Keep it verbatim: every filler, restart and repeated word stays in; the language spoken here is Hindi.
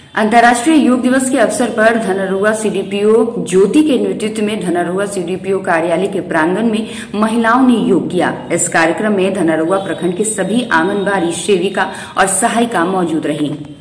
अंतर्राष्ट्रीय योग दिवस के अवसर पर धनरूआ सीडीपीओ ज्योति के नेतृत्व में धनरूआ सीडीपीओ कार्यालय के प्रांगण में महिलाओं ने योग किया। इस कार्यक्रम में धनरूआ प्रखंड के सभी आंगनबाड़ी सेविका और सहायिका मौजूद रही।